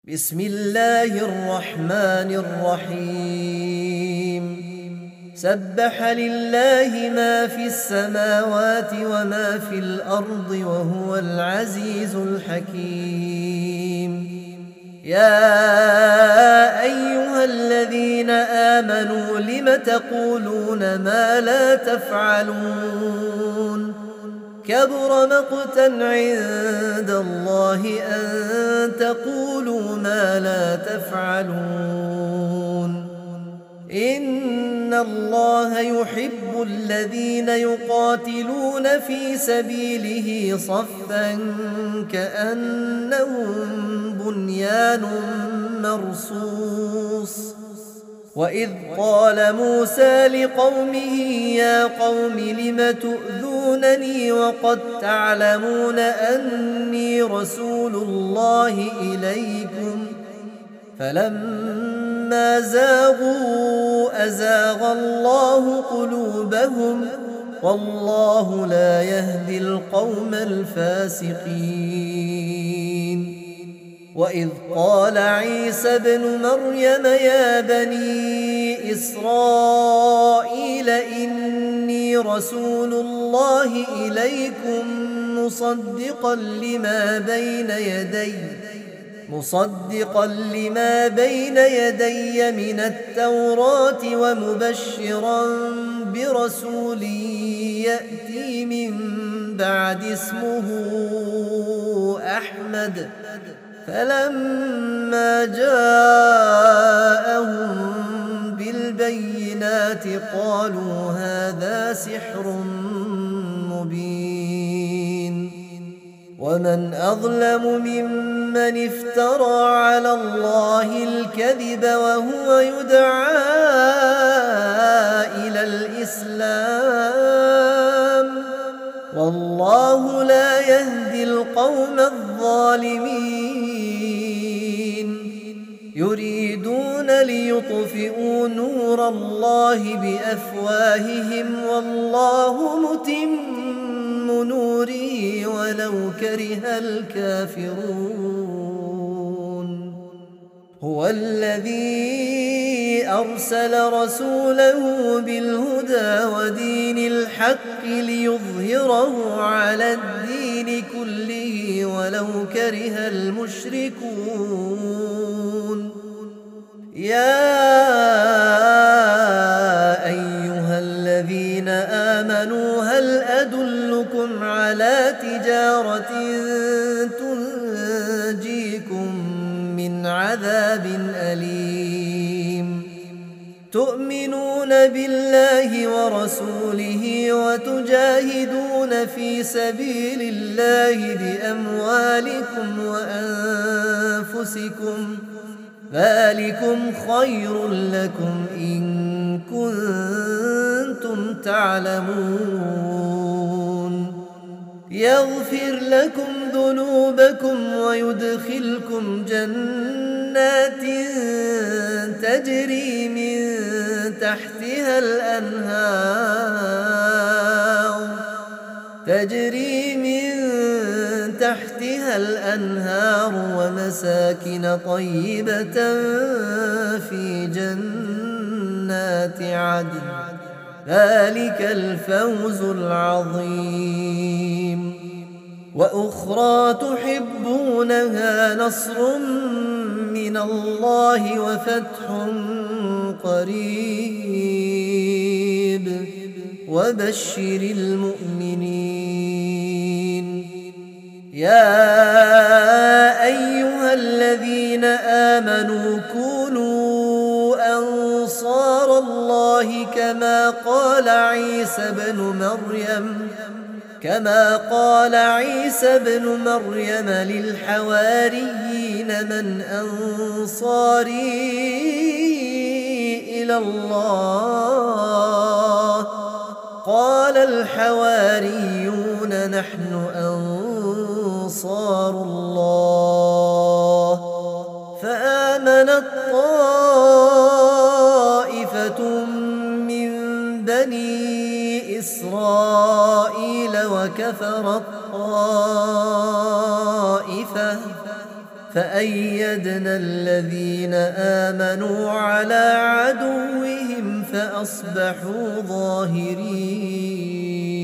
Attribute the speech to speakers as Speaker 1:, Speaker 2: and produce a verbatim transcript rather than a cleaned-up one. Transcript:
Speaker 1: بسم الله الرحمن الرحيم سبح لله ما في السماوات وما في الأرض وهو العزيز الحكيم. يا أيها الذين آمنوا لم تقولون ما لا تفعلون كبر مقتا عند الله أن تقولوا ما لا تفعلون. إن الله يحب الذين يقاتلون في سبيله صفا كأنهم بنيان مرصوص. وإذ قال موسى لقومه يا قوم لم تؤذونني وقد تعلمون أني رسول الله إليكم فلما زاغوا أزاغ الله قلوبهم والله لا يهدي القوم الفاسقين. وإذ قال عيسى ابن مريم يا بني إسرائيل إني رسول الله إليكم مصدقا لما بين يدي مصدقا لما بين يدي من التوراة ومبشرا برسول يأتي من بعد اسمه أحمد. فلما جاءهم بالبينات قالوا هذا سحر مبين. ومن أظلم ممن افترى على الله الكذب وهو يدعى إلى الإسلام والله لا يهدي القوم الظالمين. يريدون ليطفئوا نور الله بأفواههم والله متم نوره ولو كره الكافرون. هو الذي أرسل رسوله بالهدى ودين الحق ليظهره على الدين كله ولو كره المشركون. يا أيها الذين آمنوا هل أدلكم على تجارة تنجيكم من عذاب أليم تؤمنون بالله ورسوله وتجاهدون في سبيل الله بأموالكم وأنفسكم ذلكم خير لكم إن كنتم تعلمون. يغفر لكم ذنوبكم ويدخلكم جنات تجري من تحتها الأنهار تجري من تحتها الأنهار ومساكن طيبة في جنات عدن ذلك الفوز العظيم. وأخرى تحبونها نصر من الله وفتح قريب وبشر المؤمنين. يا أيها الذين آمنوا كونوا أنصار الله كما قال عيسى بن مريم كما قال عيسى بن مريم للحواريين من أنصاري إلى الله قال الحواريون نحن أنصار الله. فآمنت طائفة من بني إسرائيل وكفرت طائفة فأيدنا الذين آمنوا على عدوهم فأصبحوا ظاهرين.